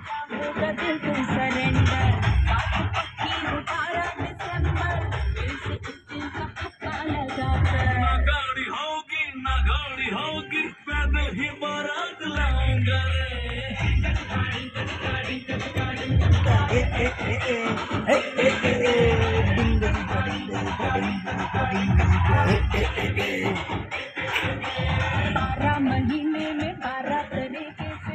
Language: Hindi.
होगा दिल तुम सरेंडर। बात पक्की हो 12 दिसंबर, दिल से इस दिल का पक्का लगा कर। ना गाड़ी होगी ना गाड़ी होगी, पैदल ही बारात लाऊंगा रे। 12 महीने में 12 तरीके से